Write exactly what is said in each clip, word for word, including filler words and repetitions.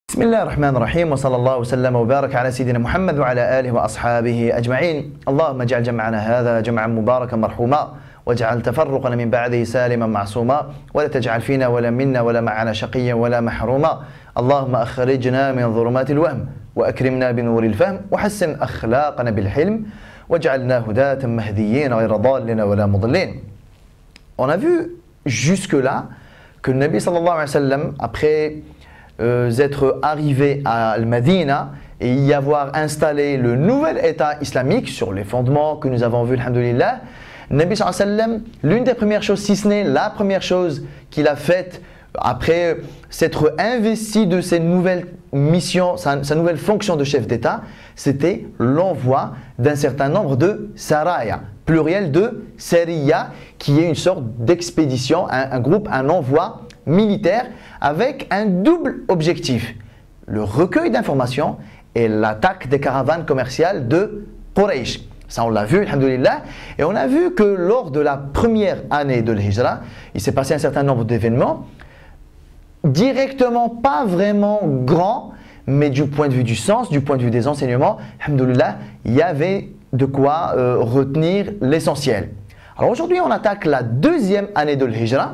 بسم الله الرحمن الرحيم وصلى الله وسلم وبارك على سيدنا محمد وعلى آله وأصحابه أجمعين. اللهم اجعل جمعنا هذا جمعا مباركا مرحوما واجعل تفرقنا من بعده سالما معصوما ولا تجعل فينا ولا منا ولا معنا شقيا ولا محروما. اللهم أخرجنا من ظلمات الوهم وأكرمنا بنور الفهم وحسن أخلاقنا بالحلم واجعلنا هداة مهديين غير ضالين ولا مضلين. On a vu jusque-là que le Nabi sallallahu alayhi wa sallam, après euh, être arrivé à Al-Madina et y avoir installé le nouvel État islamique sur les fondements que nous avons vus, alhamdoulilah, le Nabi sallallahu alayhi wa sallam, l'une des premières choses, si ce n'est la première chose qu'il a faite après s'être investi de ses nouvelles missions, sa, sa nouvelle fonction de chef d'État, c'était l'envoi d'un certain nombre de saraya, pluriel de sariya, qui est une sorte d'expédition, un, un groupe, un envoi militaire avec un double objectif, le recueil d'informations et l'attaque des caravanes commerciales de Quraysh. Ça, on l'a vu, alhamdoulilah. Et on a vu que lors de la première année de l'Hijra, il s'est passé un certain nombre d'événements, directement pas vraiment grands, mais du point de vue du sens, du point de vue des enseignements, alhamdoulilah, il y avait de quoi euh, retenir l'essentiel. Alors aujourd'hui, on attaque la deuxième année de l'Hijra,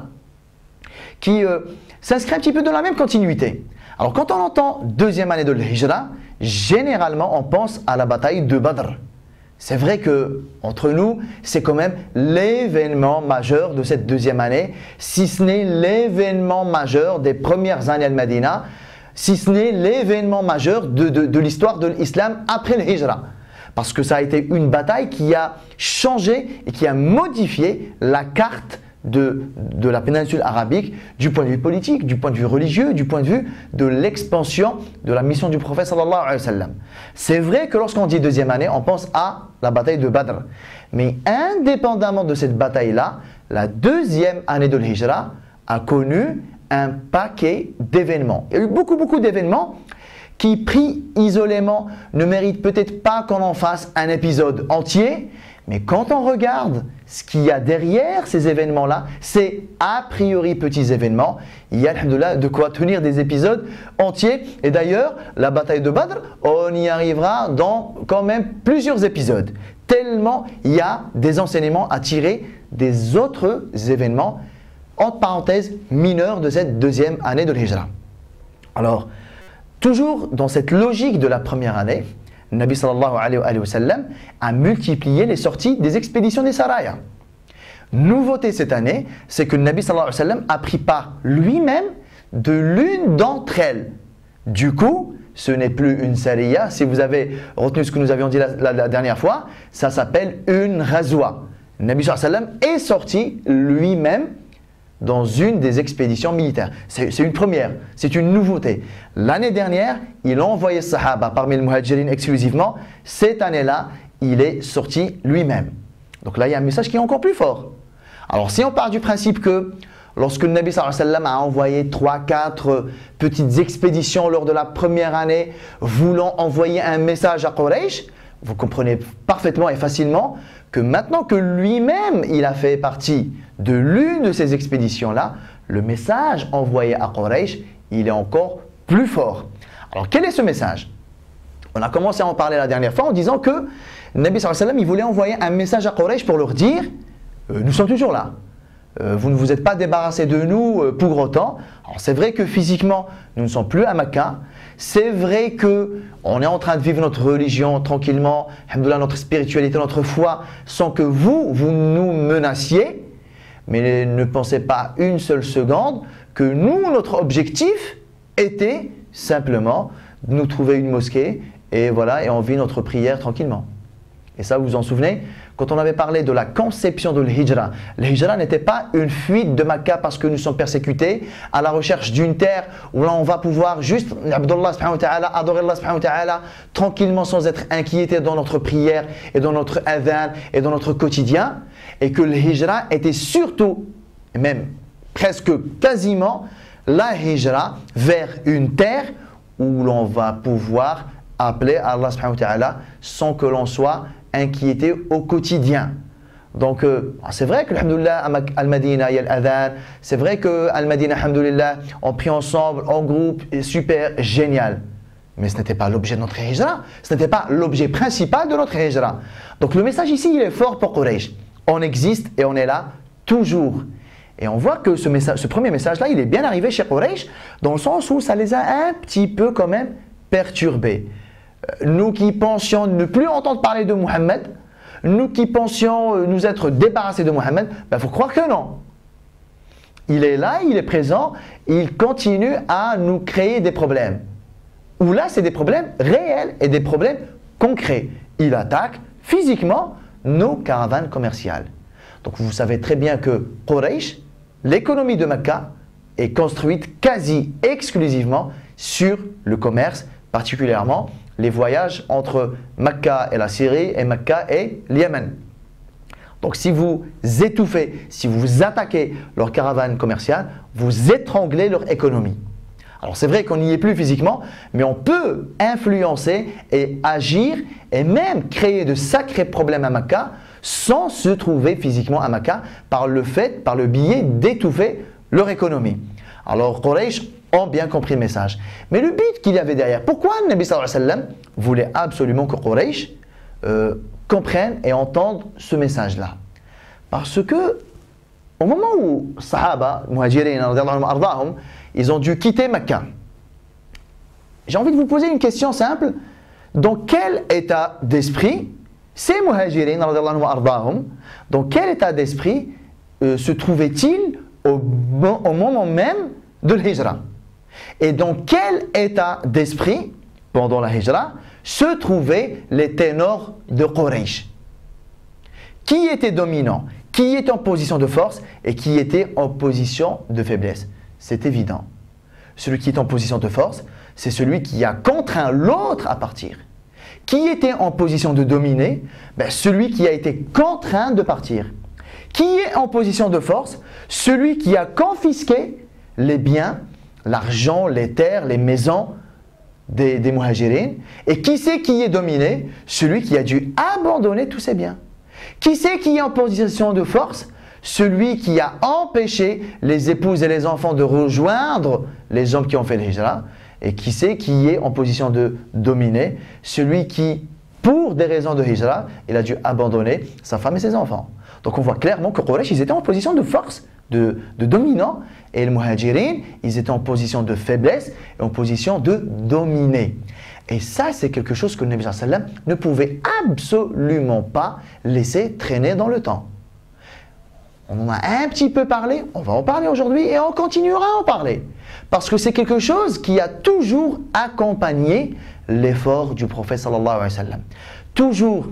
qui euh, s'inscrit un petit peu dans la même continuité. Alors quand on entend deuxième année de l'Hijra, généralement on pense à la bataille de Badr. C'est vrai que entre nous, c'est quand même l'événement majeur de cette deuxième année, si ce n'est l'événement majeur des premières années Al-Madina, si ce n'est l'événement majeur de, de, de l'histoire de l'islam après l'Hijra. Parce que ça a été une bataille qui a changé et qui a modifié la carte de, de la péninsule arabique du point de vue politique, du point de vue religieux, du point de vue de l'expansion de la mission du prophète sallallahu alayhi wa sallam. C'est vrai que lorsqu'on dit deuxième année, on pense à la bataille de Badr. Mais indépendamment de cette bataille-là, la deuxième année de l'Hijra a connu un paquet d'événements. Il y a eu beaucoup, beaucoup d'événements qui, pris isolément, ne méritent peut-être pas qu'on en fasse un épisode entier. Mais quand on regarde ce qu'il y a derrière ces événements-là, c'est a priori petits événements. Il y a, alhamdoulilah, de quoi tenir des épisodes entiers. Et d'ailleurs, la bataille de Badr, on y arrivera dans quand même plusieurs épisodes. Tellement il y a des enseignements à tirer des autres événements, entre parenthèses, mineurs de cette deuxième année de l'Hijra. Alors, toujours dans cette logique de la première année, le Nabi sallallahu alayhi wa sallam a multiplié les sorties des expéditions des saraya. Nouveauté cette année, c'est que le Nabi sallallahu alayhi wa sallam a pris part lui-même de l'une d'entre elles. Du coup, ce n'est plus une sariya. Si vous avez retenu ce que nous avions dit la, la, la dernière fois, ça s'appelle une ghazwa. Le Nabi sallallahu alayhi wa sallam est sorti lui-même dans une des expéditions militaires. C'est une première, c'est une nouveauté. L'année dernière, il a envoyé Sahaba parmi les Muhajirin exclusivement. Cette année-là, il est sorti lui-même. Donc là, il y a un message qui est encore plus fort. Alors si on part du principe que lorsque le Nabi sallallahu alayhi wa sallam a envoyé trois quatre petites expéditions lors de la première année, voulant envoyer un message à Quraysh, vous comprenez parfaitement et facilement que maintenant que lui-même il a fait partie de l'une de ces expéditions-là, le message envoyé à Quraysh, il est encore plus fort. Alors quel est ce message? On a commencé à en parler la dernière fois en disant que le Nabi sallallahu alayhi wa sallam il voulait envoyer un message à Quraysh pour leur dire euh, nous sommes toujours là. Euh, vous ne vous êtes pas débarrassés de nous euh, pour autant. Alors c'est vrai que physiquement nous ne sommes plus à Mecca. C'est vrai que on est en train de vivre notre religion tranquillement, alhamdoulilah, notre spiritualité, notre foi, sans que vous, vous nous menaciez. Mais ne pensez pas une seule seconde que nous, notre objectif était simplement de nous trouver une mosquée et voilà, et on vit notre prière tranquillement. Et ça, vous vous en souvenez? Quand on avait parlé de la conception de l'Hijra, l'Hijra n'était pas une fuite de Makkah parce que nous sommes persécutés à la recherche d'une terre où là on va pouvoir juste Abdullah subhanahu wa ta'ala, adorer Allah subhanahu wa ta'ala tranquillement sans être inquiété dans notre prière et dans notre adhan et dans notre quotidien, et que l'Hijra était surtout, et même presque quasiment, la Hijra vers une terre où l'on va pouvoir appeler Allah subhanahu wa ta'ala sans que l'on soit inquiété au quotidien. Donc, euh, c'est vrai que, alhamdoulilah, à Al-Madina, il y a l'adhan. C'est vrai que Al-Madina, alhamdoulilah, on prie ensemble, en groupe, et super, génial. Mais ce n'était pas l'objet de notre hijra. Ce n'était pas l'objet principal de notre hijra. Donc, le message ici, il est fort pour Quraysh. On existe et on est là toujours. Et on voit que ce, message, ce premier message-là, il est bien arrivé chez Quraysh, dans le sens où ça les a un petit peu quand même perturbés. Nous qui pensions ne plus entendre parler de Muhammad, nous qui pensions nous être débarrassés de Muhammad, il ben faut croire que non. Il est là, il est présent, il continue à nous créer des problèmes. Où là, c'est des problèmes réels et des problèmes concrets. Il attaque physiquement nos caravanes commerciales. Donc vous savez très bien que Quraysh, l'économie de Mecca, est construite quasi exclusivement sur le commerce, particulièrement les voyages entre Mecca et la Syrie et Mecca et le Yémen. Donc si vous étouffez, si vous attaquez leur caravane commerciale, vous étranglez leur économie. Alors c'est vrai qu'on n'y est plus physiquement, mais on peut influencer et agir et même créer de sacrés problèmes à Mecca sans se trouver physiquement à Mecca par le fait, par le biais d'étouffer leur économie. Alors Quraysh ont bien compris le message. Mais le but qu'il y avait derrière, pourquoi le Nabi sallallahu alayhi wa sallam voulait absolument que Quraysh euh, comprenne et entende ce message-là? Parce que au moment où Sahaba, Muhajirin, ils ont dû quitter Mecca, j'ai envie de vous poser une question simple. Dans quel état d'esprit ces Muhajirin, dans quel état d'esprit euh, se trouvaient-ils au, bon, au moment même de l'Hijra? Et dans quel état d'esprit, pendant la Hijra, se trouvaient les ténors de Quraysh? Qui était dominant? Qui était en position de force et qui était en position de faiblesse? C'est évident. Celui qui est en position de force, c'est celui qui a contraint l'autre à partir. Qui était en position de dominer? Ben, celui qui a été contraint de partir. Qui est en position de force? Celui qui a confisqué les biens, l'argent, les terres, les maisons des, des Muhajirin. Et qui c'est qui est dominé? Celui qui a dû abandonner tous ses biens. Qui c'est qui est en position de force? Celui qui a empêché les épouses et les enfants de rejoindre les hommes qui ont fait l'Hijra. Et qui c'est qui est en position de dominer? Celui qui, pour des raisons de Hijra, il a dû abandonner sa femme et ses enfants. Donc on voit clairement que Quraysh, ils étaient en position de force, de, de dominant. Et les Muhajirin, ils étaient en position de faiblesse et en position de dominer. Et ça, c'est quelque chose que le Nabi sallallahu alayhi wa sallam ne pouvait absolument pas laisser traîner dans le temps. On en a un petit peu parlé, on va en parler aujourd'hui et on continuera à en parler. Parce que c'est quelque chose qui a toujours accompagné l'effort du prophète sallallahu alayhi wa sallam. Toujours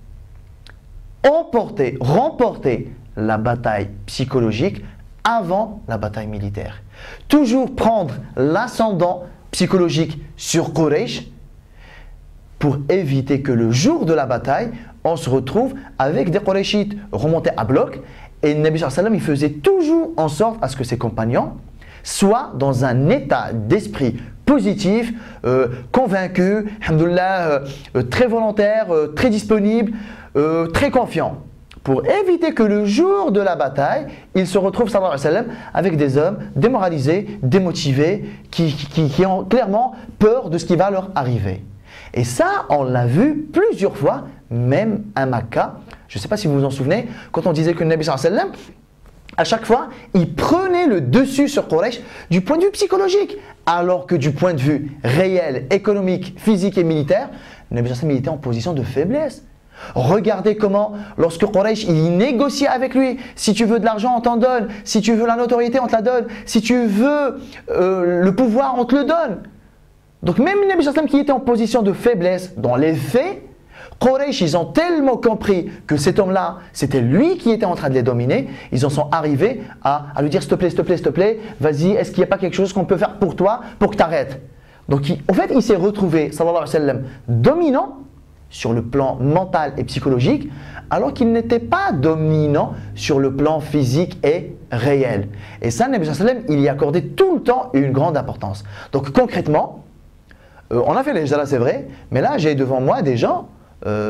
emporter, remporter la bataille psychologique avant la bataille militaire. Toujours prendre l'ascendant psychologique sur Quraysh pour éviter que le jour de la bataille, on se retrouve avec des Qurayshites remontés à bloc. Et le Nabi sallallahu alayhi wa sallam, il faisait toujours en sorte à ce que ses compagnons soient dans un état d'esprit positif, euh, convaincu, alhamdoulilah, euh, très volontaire, euh, très disponible, euh, très confiant. Pour éviter que le jour de la bataille, il se retrouve sallallahu alayhi wa sallam avec des hommes démoralisés, démotivés, qui, qui, qui ont clairement peur de ce qui va leur arriver. Et ça, on l'a vu plusieurs fois, même à Mecca. Je ne sais pas si vous vous en souvenez, quand on disait que le Nabi sallallahu alayhi wa sallam, à chaque fois, il prenait le dessus sur Quraysh du point de vue psychologique, alors que du point de vue réel, économique, physique et militaire, le Nabi sallallahu alayhi wa sallam était en position de faiblesse. Regardez comment, lorsque Quraysh il négociait avec lui, si tu veux de l'argent, on t'en donne, si tu veux la notoriété, on te la donne, si tu veux euh, le pouvoir, on te le donne. Donc même le Nabi sallallahu alayhi wa sallam qui était en position de faiblesse dans les faits, Quraysh, ils ont tellement compris que cet homme-là, c'était lui qui était en train de les dominer, ils en sont arrivés à, à lui dire s'il te plaît, s'il te plaît, s'il te plaît, vas-y, est-ce qu'il n'y a pas quelque chose qu'on peut faire pour toi, pour que tu arrêtes? Donc il, en fait, il s'est retrouvé, sallallahu alayhi wa sallam, dominant sur le plan mental et psychologique, alors qu'il n'était pas dominant sur le plan physique et réel. Et ça, le Nabi sallallahu alayhi wa sallam, il y accordait tout le temps une grande importance. Donc concrètement, euh, on a fait les Hijra, c'est vrai, mais là, j'ai devant moi des gens, Euh,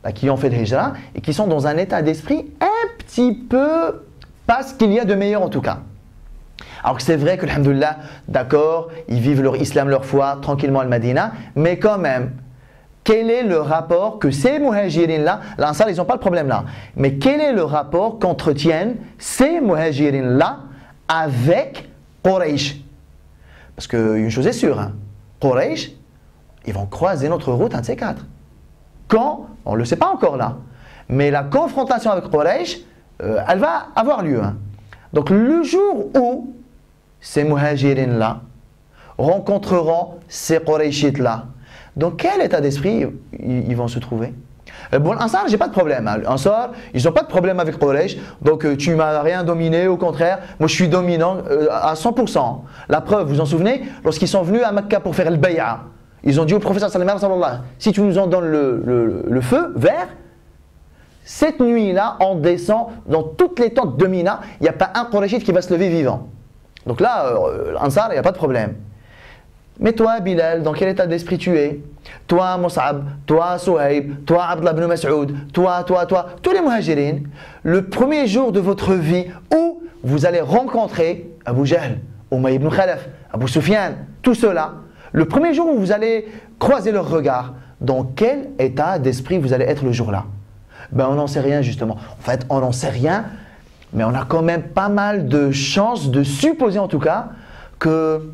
là, qui ont fait le hijra et qui sont dans un état d'esprit un petit peu pas ce qu'il y a de meilleur en tout cas. Alors que c'est vrai que, alhamdoulilah, d'accord, ils vivent leur islam, leur foi tranquillement à Medina, mais quand même, quel est le rapport que ces muhajirines-là, l'Ansar, ils n'ont pas le problème là, mais quel est le rapport qu'entretiennent ces muhajirines-là avec Quraysh? Parce qu'une chose est sûre, hein, Quraysh, ils vont croiser notre route, un de ces quatre. Quand? On ne le sait pas encore là. Mais la confrontation avec Quraysh, euh, elle va avoir lieu. Hein. Donc le jour où ces muhajirines-là rencontreront ces Qurayshites-là, dans quel état d'esprit ils, ils vont se trouver? euh, Bon, l'Ansar, j'ai pas de problème. Hein. L'Ansar, ils n'ont pas de problème avec Quraysh. Donc euh, tu m'as rien dominé, au contraire, moi je suis dominant euh, à cent pour cent. La preuve, vous vous en souvenez, lorsqu'ils sont venus à Mecca pour faire le bay'a, ils ont dit au professeur sallallahu alayhi wa sallam, si tu nous en donnes le, le, le feu vert, cette nuit-là, on descend dans toutes les tentes de Mina, il n'y a pas un Qurayshite qui va se lever vivant. Donc là, euh, l'Ansar, il n'y a pas de problème. Mais toi, Bilal, dans quel état d'esprit tu es? Toi, Mus'ab, toi, Souhaib, toi, Abdullah ibn Mas'ud, toi, toi, toi, tous les muhajirines, le premier jour de votre vie où vous allez rencontrer Abu Jahl, Umayy ibn Khalaf, Abu Sufyan, tout cela, le premier jour où vous allez croiser leur regard, dans quel état d'esprit vous allez être le jour-là? Ben, on n'en sait rien justement. En fait, on n'en sait rien, mais on a quand même pas mal de chances de supposer en tout cas que,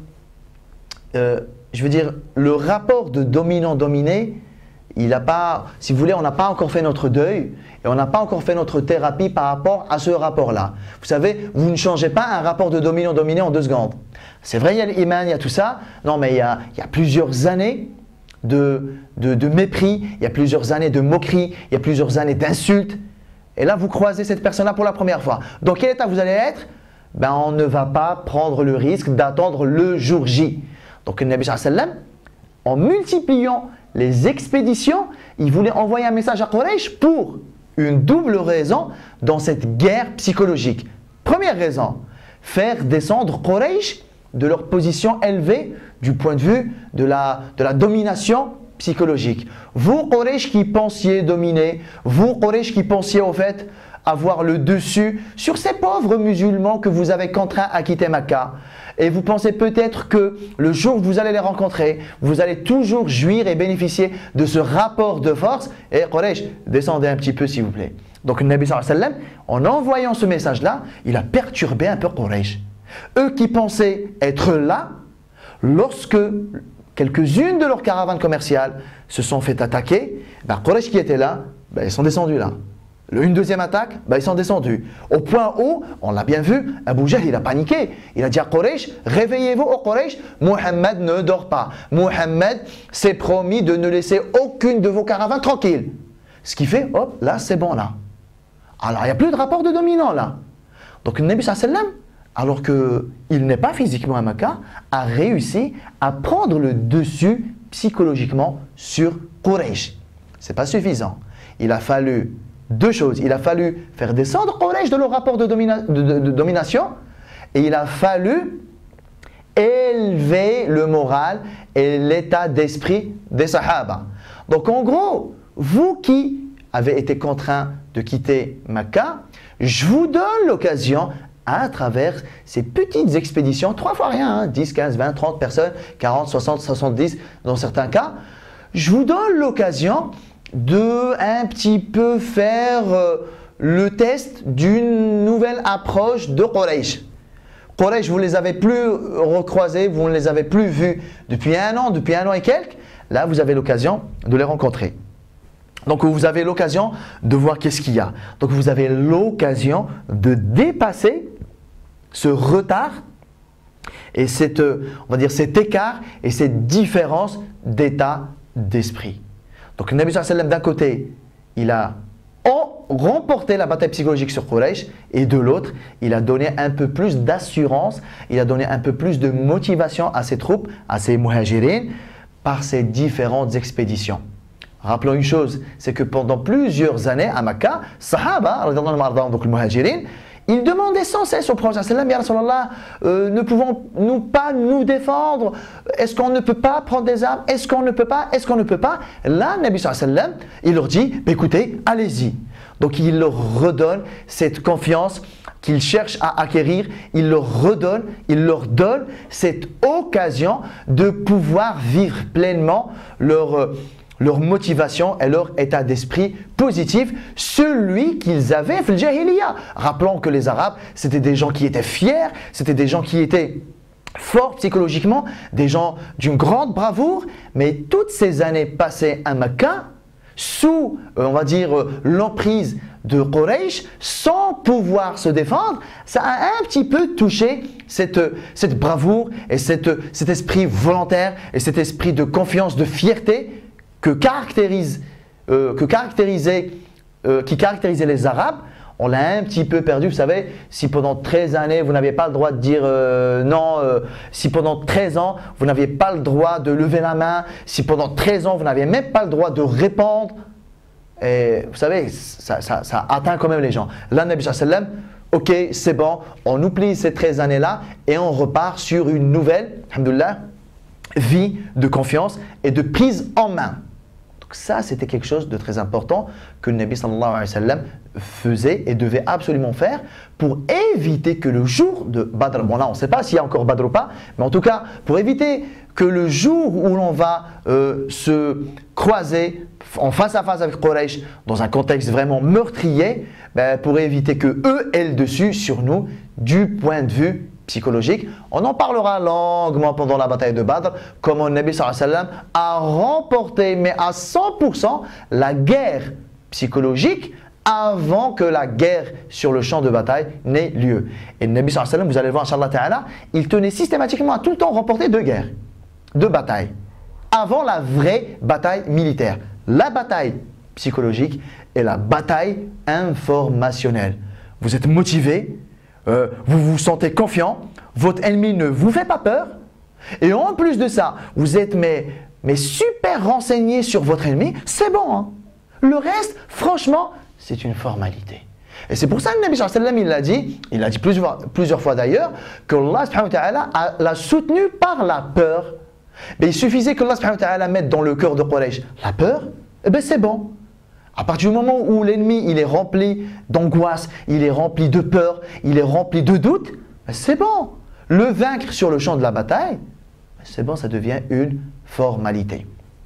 euh, je veux dire, le rapport de dominant-dominé, il n'a pas, si vous voulez, on n'a pas encore fait notre deuil et on n'a pas encore fait notre thérapie par rapport à ce rapport-là. Vous savez, vous ne changez pas un rapport de dominant-dominé en deux secondes. C'est vrai, il y a l'iman, il y a tout ça. Non, mais il y a, il y a plusieurs années de, de, de mépris, il y a plusieurs années de moquerie, il y a plusieurs années d'insultes. Et là, vous croisez cette personne-là pour la première fois. Dans quel état vous allez être? Ben, on ne va pas prendre le risque d'attendre le jour J. Donc, le Nabi sallallahu alayhi wa sallam, en multipliant les expéditions, il voulait envoyer un message à Quraysh pour une double raison dans cette guerre psychologique. Première raison, faire descendre Quraysh de leur position élevée du point de vue de la, de la domination psychologique. Vous, Quraysh, qui pensiez dominer, vous, Quraysh, qui pensiez au fait avoir le dessus sur ces pauvres musulmans que vous avez contraints à quitter Mecca. Et vous pensez peut-être que le jour où vous allez les rencontrer, vous allez toujours jouir et bénéficier de ce rapport de force. Et Quraysh, descendez un petit peu s'il vous plaît. Donc le Nabi sallallahu alayhi wa sallam, en envoyant ce message-là, il a perturbé un peu Quraysh. Eux qui pensaient être là, lorsque quelques-unes de leurs caravanes commerciales se sont fait attaquer, ben Quraysh qui étaient là, ben ils sont descendus là. Une deuxième attaque, ben ils sont descendus. Au point où, on l'a bien vu, Abu Jahl il a paniqué. Il a dit à Quraysh, réveillez-vous au Quraysh, Muhammad ne dort pas. Muhammad s'est promis de ne laisser aucune de vos caravanes tranquille. Ce qui fait, hop, là c'est bon là. Alors il n'y a plus de rapport de dominant là. Donc le Nabi sallallahu alayhi wa sallam, alors qu'il n'est pas physiquement à Mecca, a réussi à prendre le dessus psychologiquement sur Quraysh. Ce n'est pas suffisant. Il a fallu deux choses. Il a fallu faire descendre Quraysh de leur rapport de, domina de, de, de domination et il a fallu élever le moral et l'état d'esprit des Sahaba. Donc en gros, vous qui avez été contraints de quitter Mecca, je vous donne l'occasion à travers ces petites expéditions, trois fois rien, hein, dix, quinze, vingt, trente personnes, quarante, soixante, soixante-dix dans certains cas, je vous donne l'occasion de un petit peu faire euh, le test d'une nouvelle approche de Quraysh. Quraysh, vous ne les avez plus recroisés, vous ne les avez plus vus depuis un an, depuis un an et quelques. Là, vous avez l'occasion de les rencontrer. Donc, vous avez l'occasion de voir qu'est-ce qu'il y a. Donc, vous avez l'occasion de dépasser ce retard et cette, on va dire, cet écart et cette différence d'état d'esprit. Donc, le Nabi sallallahu alayhi wa sallam, d'un côté, il a remporté la bataille psychologique sur Quraysh et de l'autre, il a donné un peu plus d'assurance, il a donné un peu plus de motivation à ses troupes, à ses muhajirines, par ces différentes expéditions. Rappelons une chose, c'est que pendant plusieurs années à Mecca, Sahaba, donc le muhajirin, Ils demandaient sans cesse au prophète sallam, Ya Rasulallah, euh, ne pouvons-nous pas nous défendre? Est-ce qu'on ne peut pas prendre des armes? Est-ce qu'on ne peut pas? Est-ce qu'on ne peut pas? Là, Nabi sallam, il leur dit, bah, écoutez, allez-y. Donc il leur redonne cette confiance qu'ils cherchent à acquérir, il leur redonne, il leur donne cette occasion de pouvoir vivre pleinement leur, leur motivation et leur état d'esprit positif, celui qu'ils avaient fil jahiliya. Rappelons que les Arabes, c'était des gens qui étaient fiers, c'était des gens qui étaient forts psychologiquement, des gens d'une grande bravoure, mais toutes ces années passées à Mecca, sous, on va dire, l'emprise de Quraysh, sans pouvoir se défendre, ça a un petit peu touché cette, cette bravoure et cette, cet esprit volontaire et cet esprit de confiance, de fierté que, caractérise, euh, que caractérisait, euh, qui caractérisait les Arabes. On l'a un petit peu perdu. Vous savez, si pendant treize années, vous n'aviez pas le droit de dire euh, non, euh, si pendant treize ans, vous n'aviez pas le droit de lever la main, si pendant treize ans, vous n'aviez même pas le droit de répondre, et vous savez, ça, ça, ça atteint quand même les gens. Là, Nabi sallam, ok, c'est bon, on oublie ces treize années-là et on repart sur une nouvelle, alhamdoulilah, vie de confiance et de prise en main. Donc ça, c'était quelque chose de très important que le Nabi sallallahu alayhi wa sallam faisait et devait absolument faire pour éviter que le jour de Badr, bon là on ne sait pas s'il y a encore Badr ou pas, mais en tout cas pour éviter que le jour où l'on va euh, se croiser en face à face avec Quraysh dans un contexte vraiment meurtrier, ben, pour éviter que eux aient le dessus sur nous du point de vue psychologique. On en parlera longuement pendant la bataille de Badr, comment le Nabi sallallahu alayhi wa sallam a remporté, mais à cent pour cent, la guerre psychologique avant que la guerre sur le champ de bataille n'ait lieu. Et le Nabi sallallahu alayhi wa sallam, vous allez voir, Inch'Allah ta'ala, il tenait systématiquement à tout le temps remporter deux guerres, deux batailles, avant la vraie bataille militaire. La bataille psychologique et la bataille informationnelle. Vous êtes motivé, Euh, vous vous sentez confiant, votre ennemi ne vous fait pas peur, et en plus de ça, vous êtes mais, mais super renseigné sur votre ennemi, c'est bon. Hein? Le reste, franchement, c'est une formalité. Et c'est pour ça que le Nabi sallallahu alayhi wa sallam, il l'a dit, il l'a dit plusieurs, plusieurs fois d'ailleurs, que Allah subhanahu wa ta'ala l'a soutenu par la peur. Mais il suffisait que Allah subhanahu wa ta'ala mette dans le cœur de Quraysh la peur, et bien c'est bon. À partir du moment où l'ennemi il est rempli d'angoisse, il est rempli de peur, il est rempli de doute, c'est bon. Le vaincre sur le champ de la bataille, c'est bon, ça devient une formalité.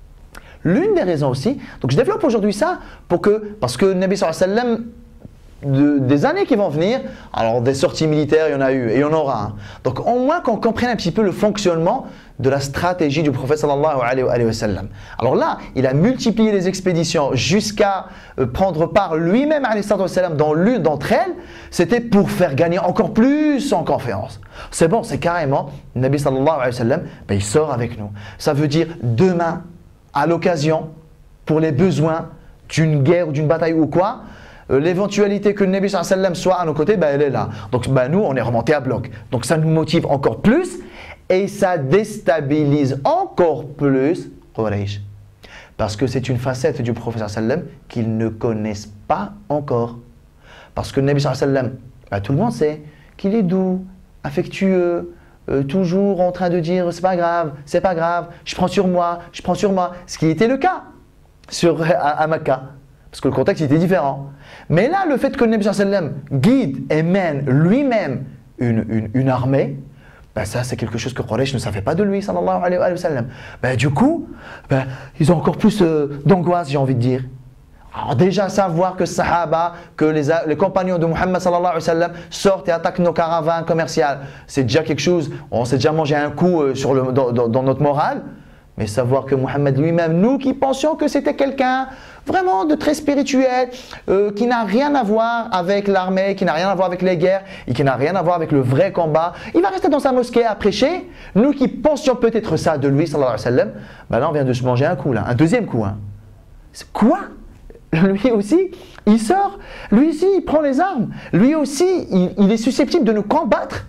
L'une des raisons aussi, donc je développe aujourd'hui ça pour que, parce que Nabi sallallahu alayhi wa sallam, de, des années qui vont venir, alors des sorties militaires, il y en a eu et il y en aura. Hein. Donc au moins qu'on comprenne un petit peu le fonctionnement de la stratégie du prophète sallallahu alayhi wa sallam. Alors là, il a multiplié les expéditions jusqu'à euh, prendre part lui-même alayhi wa sallam dans l'une d'entre elles. C'était pour faire gagner encore plus en confiance. C'est bon, c'est carrément, Nabi sallallahu alayhi wa sallam, ben, il sort avec nous. Ça veut dire demain, à l'occasion, pour les besoins d'une guerre ou d'une bataille ou quoi, euh, l'éventualité que le Nabi sallallahu alayhi wa sallam soit à nos côtés, ben, elle est là. Donc ben, nous, on est remonté à bloc. Donc ça nous motive encore plus. Et ça déstabilise encore plus Quraysh. Parce que c'est une facette du prophète sallam qu'ils ne connaissent pas encore. Parce que le Nabi sallam, bah, tout le monde sait qu'il est doux, affectueux, euh, toujours en train de dire c'est pas grave, c'est pas grave, je prends sur moi, je prends sur moi. Ce qui était le cas sur, à, à Makkah. Parce que le contexte était différent. Mais là, le fait que le Nabi sallam guide et mène lui-même une, une, une armée, ben ça c'est quelque chose que Quraysh ne savait pas de lui sallallahu alayhi wa sallam. Ben du coup, ben, ils ont encore plus euh, d'angoisse, j'ai envie de dire. Alors déjà savoir que Sahaba, que les, les compagnons de Muhammad sallallahu alayhi wa sallam sortent et attaquent nos caravanes commerciales, c'est déjà quelque chose, on s'est déjà mangé un coup euh, sur le, dans, dans, dans notre morale. Mais savoir que Muhammad lui-même, nous qui pensions que c'était quelqu'un vraiment de très spirituel, euh, qui n'a rien à voir avec l'armée, qui n'a rien à voir avec les guerres et qui n'a rien à voir avec le vrai combat, il va rester dans sa mosquée à prêcher. Nous qui pensions peut-être ça de lui, sallallahu alayhi wa sallam, ben là on vient de se manger un coup, là, un deuxième coup. Hein. C'est quoi? Lui aussi, il sort, lui aussi, il prend les armes, lui aussi, il, il est susceptible de nous combattre.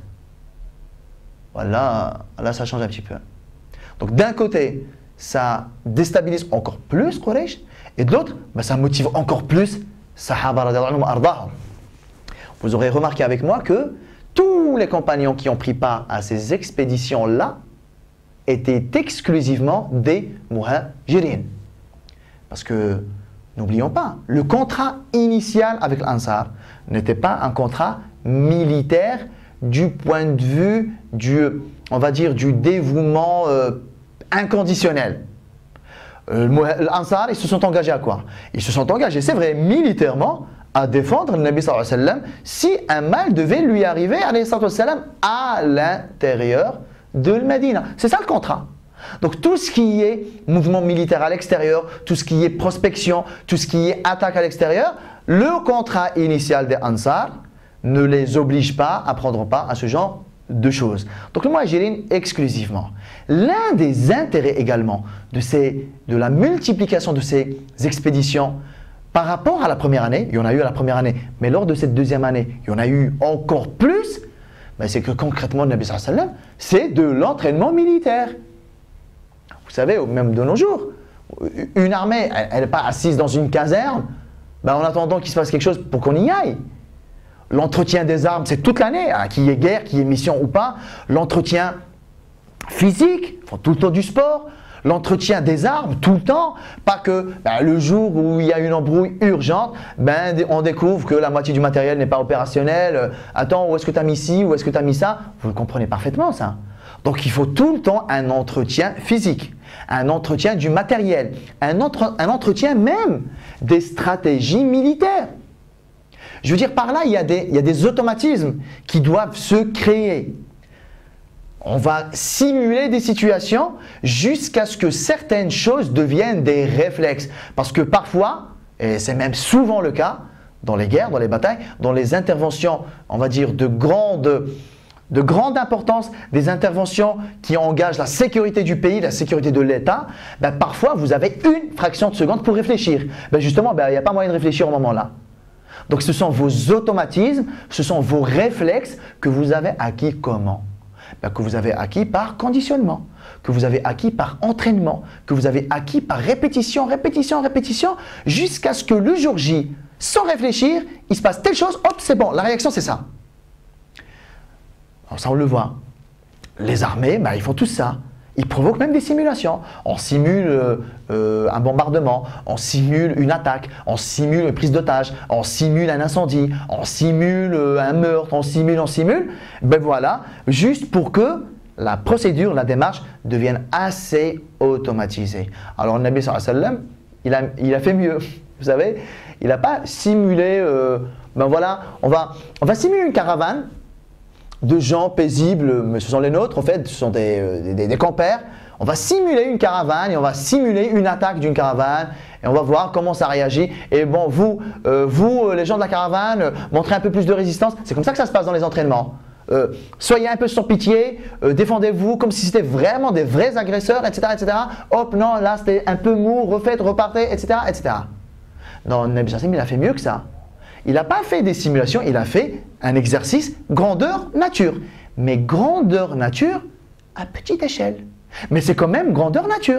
Voilà, là ça change un petit peu. Donc d'un côté, ça déstabilise encore plus Quraysh, et de l'autre, bah, ça motive encore plus Sahaba radiyallahu anhum ardahum. vous aurez remarqué avec moi que tous les compagnons qui ont pris part à ces expéditions-là étaient exclusivement des muhajirin. Parce que, n'oublions pas, le contrat initial avec l'Ansar n'était pas un contrat militaire du point de vue du, on va dire, du dévouement euh, inconditionnel. Euh, L'Ansar, ils se sont engagés à quoi? Ils se sont engagés, c'est vrai, militairement, à défendre le Nabi sallallahu alayhi wa sallam si un mal devait lui arriver alayhi wa sallam, à l'intérieur de Médine. C'est ça le contrat. Donc tout ce qui est mouvement militaire à l'extérieur, tout ce qui est prospection, tout ce qui est attaque à l'extérieur, le contrat initial des Ansar ne les oblige pas à prendre part à ce genre de choses. Donc le muhajirin exclusivement. L'un des intérêts également de, ces, de la multiplication de ces expéditions par rapport à la première année, il y en a eu à la première année, mais lors de cette deuxième année, il y en a eu encore plus, ben c'est que concrètement, le Nabi sallallahu alayhi wa sallam, c'est de l'entraînement militaire. Vous savez, même de nos jours, une armée, elle n'est pas assise dans une caserne, ben en attendant qu'il se passe quelque chose pour qu'on y aille. L'entretien des armes, c'est toute l'année, hein, qu'il y ait guerre, qu'il y ait mission ou pas. L'entretien physique, ils font tout le temps du sport. L'entretien des armes, tout le temps. Pas que ben, le jour où il y a une embrouille urgente, ben, on découvre que la moitié du matériel n'est pas opérationnel. Euh, attends, où est-ce que tu as mis ci, où est-ce que tu as mis ça? Vous le comprenez parfaitement, ça. Donc il faut tout le temps un entretien physique, un entretien du matériel, un, entre, un entretien même des stratégies militaires. Je veux dire, par là, il y a des, il y a des automatismes qui doivent se créer. On va simuler des situations jusqu'à ce que certaines choses deviennent des réflexes. Parce que parfois, et c'est même souvent le cas, dans les guerres, dans les batailles, dans les interventions, on va dire, de grande, de grande importance, des interventions qui engagent la sécurité du pays, la sécurité de l'État, ben parfois, vous avez une fraction de seconde pour réfléchir. Ben justement, ben, il n'y a pas moyen de réfléchir au moment-là. Donc ce sont vos automatismes, ce sont vos réflexes que vous avez acquis comment? Ben, que vous avez acquis par conditionnement, que vous avez acquis par entraînement, que vous avez acquis par répétition, répétition, répétition, jusqu'à ce que le jour J, sans réfléchir, il se passe telle chose, hop, c'est bon, la réaction c'est ça. Alors ça on le voit. Les armées, ben, ils font tout ça. Ils provoquent même des simulations. On simule euh, euh, un bombardement, on simule une attaque, on simule une prise d'otage, on simule un incendie, on simule euh, un meurtre, on simule, on simule. Ben voilà, juste pour que la procédure, la démarche devienne assez automatisée. Alors le Nabi sallallahu alayhi wa sallam, il a, il a fait mieux. Vous savez, il n'a pas simulé, euh, ben voilà, on va, on va simuler une caravane de gens paisibles, mais ce sont les nôtres en fait, ce sont des, des, des campeurs. On va simuler une caravane et on va simuler une attaque d'une caravane et on va voir comment ça réagit. Et bon, vous, euh, vous les gens de la caravane, euh, montrez un peu plus de résistance. C'est comme ça que ça se passe dans les entraînements. Euh, soyez un peu sans pitié, euh, défendez-vous comme si c'était vraiment des vrais agresseurs, et cetera et cetera. Hop, non, là c'était un peu mou, refaites, repartez, et cetera et cetera. Non, Nabi sallallahu alayhi wa sallam, il a fait mieux que ça. Il n'a pas fait des simulations, il a fait un exercice grandeur nature. Mais grandeur nature à petite échelle. Mais c'est quand même grandeur nature.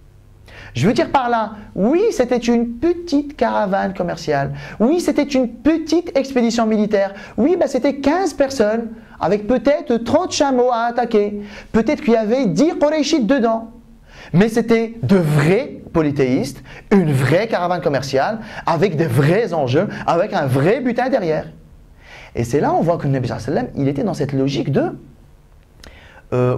Je veux dire par là, oui, c'était une petite caravane commerciale. Oui, c'était une petite expédition militaire. Oui, bah, c'était quinze personnes avec peut-être trente chameaux à attaquer. Peut-être qu'il y avait dix Qurayshites dedans. Mais c'était de vrais polythéistes, une vraie caravane commerciale, avec des vrais enjeux, avec un vrai butin derrière. Et c'est là on voit que le Nabi sallallahu alayhi wa sallam, il était dans cette logique de euh,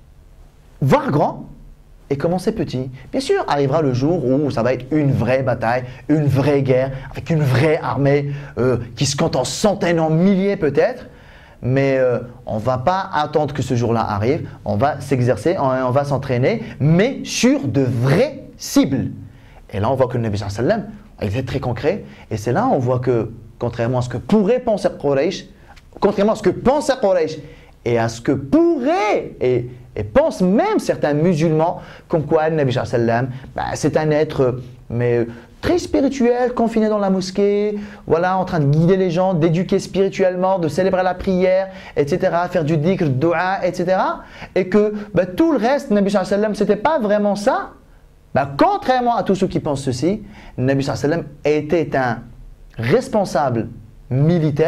voir grand et commencer petit. Bien sûr, arrivera le jour où ça va être une vraie bataille, une vraie guerre, avec une vraie armée euh, qui se compte en centaines, en milliers peut-être. Mais euh, on ne va pas attendre que ce jour-là arrive, on va s'exercer, on, on va s'entraîner, mais sur de vraies cibles. Et là, on voit que le Nabi sallallahu alayhi wa sallam, il était très concret. Et c'est là on voit que, contrairement à ce que pourrait penser Quraysh, contrairement à ce que pensait Quraysh, et à ce que pourrait et, et pensent même certains musulmans, comme quoi le Nabi sallallahu alayhi wa sallam, bah, c'est un être mais, très spirituel, confiné dans la mosquée, voilà, en train de guider les gens, d'éduquer spirituellement, de célébrer la prière, et cetera, faire du dhikr, du dua, et cetera. Et que bah, tout le reste, le Nabi sallallahu alayhi wa sallam, ce n'était pas vraiment ça. Bah, contrairement à tous ceux qui pensent ceci, le Nabi sallallahu alayhi wa sallam était un responsable militaire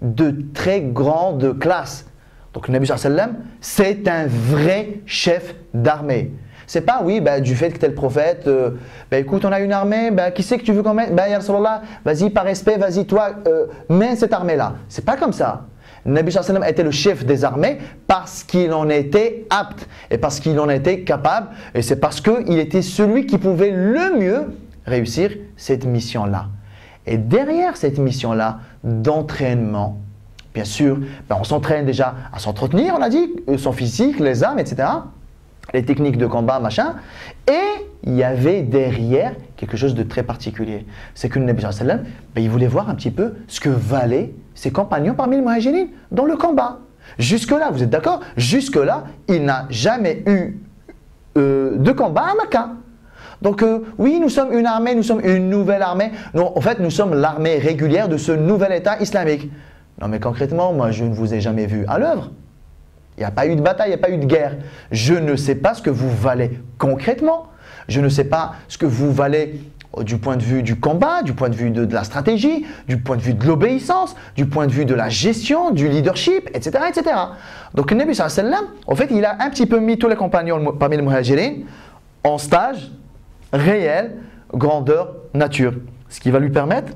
de très grande classe. Donc le Nabi sallallahu alayhi wa sallam, c'est un vrai chef d'armée. C'est pas, oui, bah, du fait que tu es le prophète, euh, bah, écoute, on a une armée, bah, qui c'est que tu veux qu'on mette? Bah, ya Rasulallah, vas-y, par respect, vas-y, toi, euh, mène cette armée-là. C'est pas comme ça. Le Nabi sallallahu alayhi wa sallam était le chef des armées parce qu'il en était apte et parce qu'il en était capable. Et c'est parce qu'il était celui qui pouvait le mieux réussir cette mission-là. Et derrière cette mission-là d'entraînement, bien sûr, ben on s'entraîne déjà à s'entretenir, on a dit, son physique, les armes, et cetera. Les techniques de combat, machin. Et il y avait derrière quelque chose de très particulier. C'est que le Nabi sallallahu alayhi wa sallam, ben il voulait voir un petit peu ce que valaient ses compagnons parmi les muhajirines dans le combat. Jusque-là, vous êtes d'accord? Jusque-là, il n'a jamais eu euh, de combat à Mecca. Donc euh, oui, nous sommes une armée, nous sommes une nouvelle armée. Non, en fait, nous sommes l'armée régulière de ce nouvel État islamique. Non mais concrètement, moi je ne vous ai jamais vu à l'œuvre. Il n'y a pas eu de bataille, il n'y a pas eu de guerre. Je ne sais pas ce que vous valez concrètement. Je ne sais pas ce que vous valez du point de vue du combat, du point de vue de, de la stratégie, du point de vue de l'obéissance, du point de vue de la gestion, du leadership, et cetera et cetera. Donc le Nabi sallallahu alayhi wa sallam, en fait, il a un petit peu mis tous les compagnons parmi les muhajirines en stage réel, grandeur, nature. Ce qui va lui permettre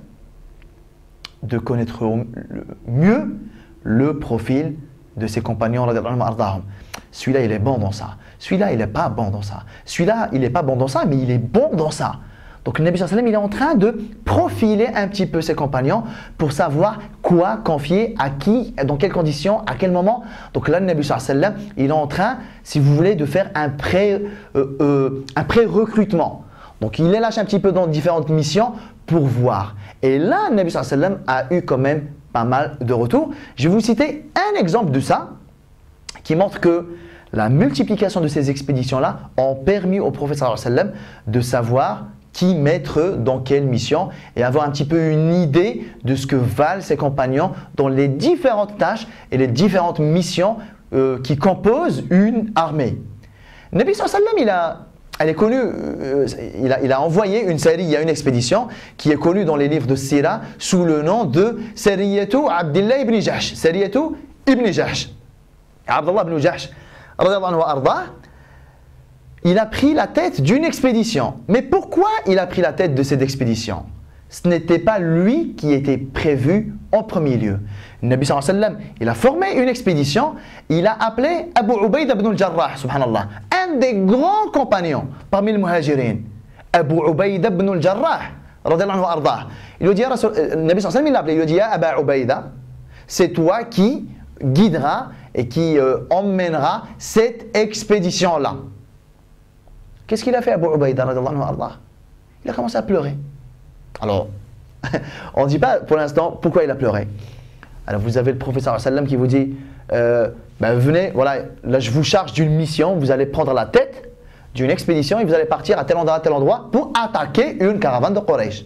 de connaître mieux le profil de ses compagnons. Celui-là, il est bon dans ça. Celui-là, il n'est pas bon dans ça. Celui-là, il n'est pas bon dans ça, mais il est bon dans ça. Donc, le Nabi sallallahu alayhi wa sallam, il est en train de profiler un petit peu ses compagnons pour savoir quoi confier à qui, dans quelles conditions, à quel moment. Donc là, le Nabi sallallahu alayhi wa sallam, il est en train, si vous voulez, de faire un pré, euh, euh, un pré-recrutement. Donc, il les lâche un petit peu dans différentes missions pour voir. Et là, le Nabi sallallahu alayhi wa sallam a eu quand même pas mal de retours. Je vais vous citer un exemple de ça qui montre que la multiplication de ces expéditions-là ont permis au prophète sallallahu alayhi wa sallam de savoir qui mettre dans quelle mission et avoir un petit peu une idée de ce que valent ses compagnons dans les différentes tâches et les différentes missions euh, qui composent une armée. Le Nabi sallallahu alayhi wa sallam, il a Elle est connue, euh, il, a, il a envoyé une série, il y a une expédition qui est connue dans les livres de Sira sous le nom de Sariyatu Abdullah ibn Jahsh. Sariyatu ibn Jahsh. Abdullah ibn Jahsh, il a pris la tête d'une expédition. Mais pourquoi il a pris la tête de cette expédition? Ce n'était pas lui qui était prévu en premier lieu. Le Nabi sallallahu alayhi wa sallam, il a formé une expédition, il a appelé Abu Ubaïda ibn al-Jarrah, subhanallah, un des grands compagnons parmi les muhajirin. Abu Ubaïda ibn al-Jarrah, radiyallahu anhu ardah. Il lui dit, le Nabi sallallahu alayhi wa sallam, il l'a appelé, il lui dit, ya Abu Ubaïda, c'est toi qui guidera et qui euh, emmènera cette expédition-là. Qu'est-ce qu'il a fait Abu Ubaïda, radiyallahu anhu ardah? Il a commencé à pleurer. Alors, on ne dit pas pour l'instant pourquoi il a pleuré. Alors vous avez le prophète sallallahu alayhi wa sallam qui vous dit euh, ben venez, voilà, là je vous charge d'une mission, vous allez prendre la tête d'une expédition et vous allez partir à tel endroit, à tel endroit pour attaquer une caravane de Quraysh.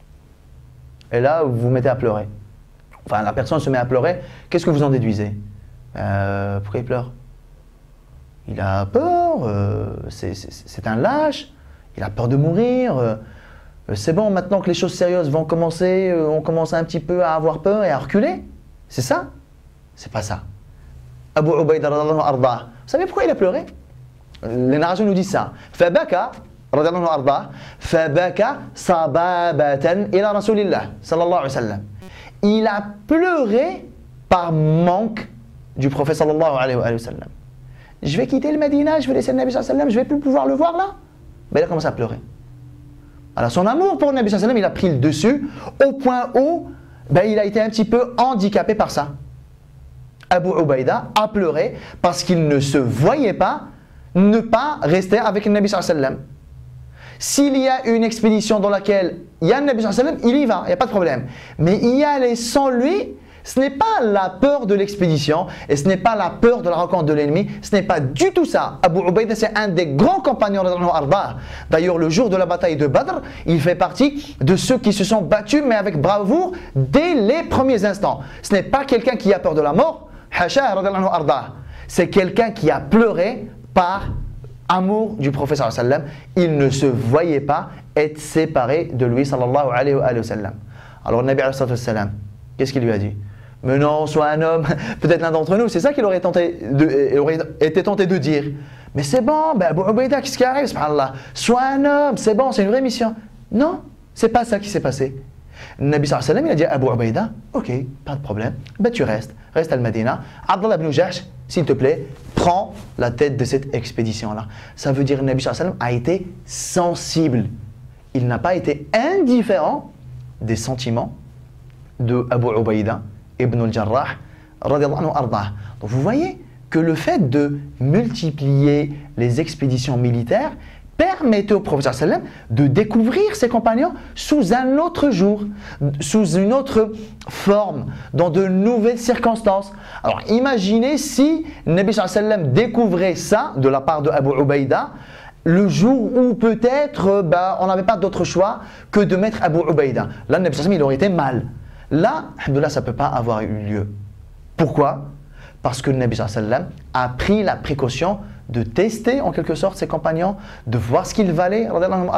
Et là vous vous mettez à pleurer. Enfin la personne se met à pleurer, qu'est-ce que vous en déduisez? euh, Pourquoi il pleure? Il a peur, euh, c'est un lâche, il a peur de mourir. Euh, C'est bon, maintenant que les choses sérieuses vont commencer, on commence un petit peu à avoir peur et à reculer. C'est ça? C'est pas ça. Abu Ubaïda radiyallahu anhu ardah. Vous savez pourquoi il a pleuré? Les narrations nous disent ça. Fabaka radiyallahu anhu ardah. Fabaka sababatan ila rasulillah sallallahu alayhi wa sallam. Il a pleuré par manque du prophète sallallahu alayhi wa sallam. Je vais quitter le Médina, je vais laisser le Nabi sallallahu alayhi wa sallam, je vais plus pouvoir le voir là. Ben, il a commencé à pleurer. Alors son amour pour le Nabi sallallahu alayhi wa sallam, il a pris le dessus au point où ben, il a été un petit peu handicapé par ça. Abu Ubaïda a pleuré parce qu'il ne se voyait pas ne pas rester avec le Nabi sallallahu alayhi wa sallam. S'il y a une expédition dans laquelle il y a le Nabi sallallahu alayhi wa sallam, il y va, il n'y a pas de problème. Mais y aller sans lui, ce n'est pas la peur de l'expédition et ce n'est pas la peur de la rencontre de l'ennemi, ce n'est pas du tout ça. Abu Ubaïda, c'est un des grands compagnons de Arba. D'ailleurs, le jour de la bataille de Badr, il fait partie de ceux qui se sont battus, mais avec bravoure, dès les premiers instants. Ce n'est pas quelqu'un qui a peur de la mort, c'est quelqu'un qui a pleuré par amour du prophète sallallahu alayhi wa sallam. Il ne se voyait pas être séparé de lui sallallahu alayhi wa sallam. Alors, le Nabi sallallahu alayhi wa sallam, qu'est-ce qu'il lui a dit? Mais non, sois un homme. Peut-être l'un d'entre nous, c'est ça qu'il aurait, tenté de, aurait été tenté de dire. Mais c'est bon, ben Abu Ubaïda, qu'est-ce qui arrive, subhanallah? Sois un homme, c'est bon, c'est une vraie mission. Non, c'est pas ça qui s'est passé. Le Nabi sallallahu alayhi wa sallam, il a dit à Abu Ubaïda, ok, pas de problème, ben tu restes, reste à Al-Madina. Abdallah ibn Jahsh, s'il te plaît, prends la tête de cette expédition-là. Ça veut dire que le Nabi sallallahu alayhi wa sallam a été sensible. Il n'a pas été indifférent des sentiments de Abu Ubaïda ibn al-Jarrah, radiallahu anhu ardah. Donc vous voyez que le fait de multiplier les expéditions militaires permettait au prophète sallam de découvrir ses compagnons sous un autre jour, sous une autre forme, dans de nouvelles circonstances. Alors imaginez si Nabi sallam découvrait ça de la part de Abu Ubaïda le jour où peut-être bah, on n'avait pas d'autre choix que de mettre Abu Ubaïda. Là, Nabi sallam il aurait été mal. Là, alhamdoulilah, ça ne peut pas avoir eu lieu. Pourquoi? Parce que le Nabi sallam a pris la précaution de tester en quelque sorte ses compagnons, de voir ce qu'ils valaient,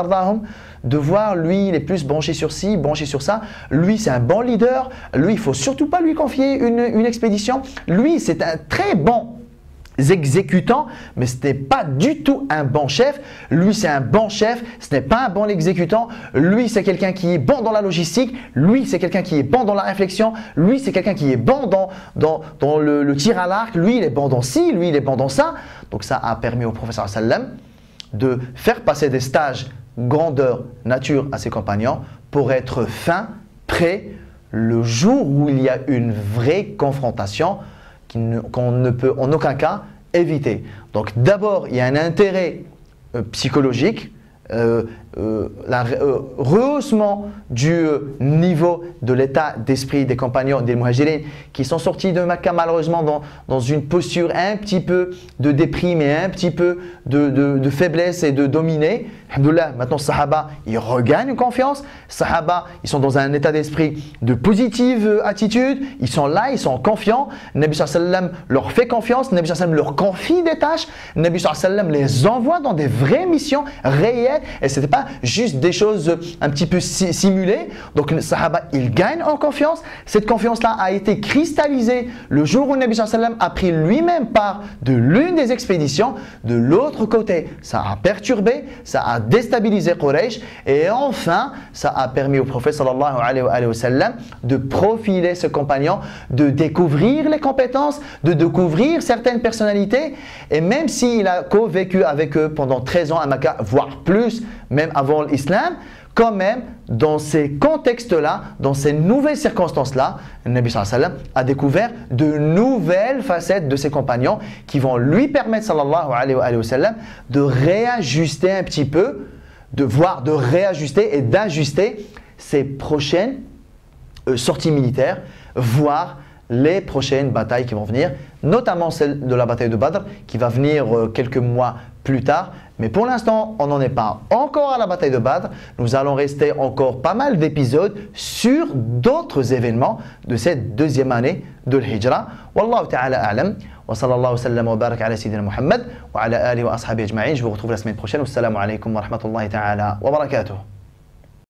de voir lui il est plus branché sur ci, branché sur ça, lui c'est un bon leader, lui il ne faut surtout pas lui confier une, une expédition, lui c'est un très bon exécutant, mais ce n'est pas du tout un bon chef, lui c'est un bon chef, ce n'est pas un bon exécutant, lui c'est quelqu'un qui est bon dans la logistique, lui c'est quelqu'un qui est bon dans la réflexion, lui c'est quelqu'un qui est bon dans, dans, dans le, le tir à l'arc, lui il est bon dans ci, lui il est bon dans ça. Donc ça a permis au professeur sallam de faire passer des stages grandeur, nature à ses compagnons pour être fin, prêt le jour où il y a une vraie confrontation qu'on ne peut en aucun cas éviter. Donc d'abord, il y a un intérêt euh, psychologique, euh, euh, le euh, rehaussement du euh, niveau de l'état d'esprit des compagnons des Muhajirin qui sont sortis de Mecca malheureusement dans, dans une posture un petit peu de déprime et un petit peu de, de, de faiblesse et de dominer. Alhamdoulilah, maintenant Sahaba, ils regagnent confiance. Sahaba, ils sont dans un état d'esprit de positive attitude. Ils sont là, ils sont confiants. Nabi sallallahu alayhi wa sallam leur fait confiance. Nabi sallallahu alayhi wa sallam leur confie des tâches. Nabi sallallahu alayhi wa sallam les envoie dans des vraies missions réelles. Et ce n'était pas juste des choses un petit peu simulées. Donc les Sahaba, ils gagnent en confiance. Cette confiance-là a été cristallisée le jour où Nabi sallallahu alayhi wa sallam a pris lui-même part de l'une des expéditions. De l'autre côté, ça a perturbé, ça a déstabilisé Quraysh et enfin ça a permis au prophète sallallahu alayhi wa sallam de profiler ses compagnons, de découvrir les compétences, de découvrir certaines personnalités et même s'il a co-vécu avec eux pendant treize ans à Mecca, voire plus, même avant l'islam, quand même dans ces contextes-là, dans ces nouvelles circonstances-là, le Nabi sallallahu alayhi wa sallam a découvert de nouvelles facettes de ses compagnons qui vont lui permettre sallallahu alayhi wa sallam de réajuster un petit peu, de voir, de réajuster et d'ajuster ses prochaines euh, sorties militaires, voire les prochaines batailles qui vont venir, notamment celle de la bataille de Badr qui va venir euh, quelques mois plus tard. Mais pour l'instant, on n'en est pas encore à la bataille de Badr. Nous allons rester encore pas mal d'épisodes sur d'autres événements de cette deuxième année de l'Hijra. Wallahu ta'ala a'lam. Wa sallallahu wa sallam wa barak ala sayyidina Muhammad wa ala alihi wa ashabihi ajma'in. Je vous retrouve la semaine prochaine. Wassalamu alaikum wa rahmatullahi ta'ala wa barakatuh.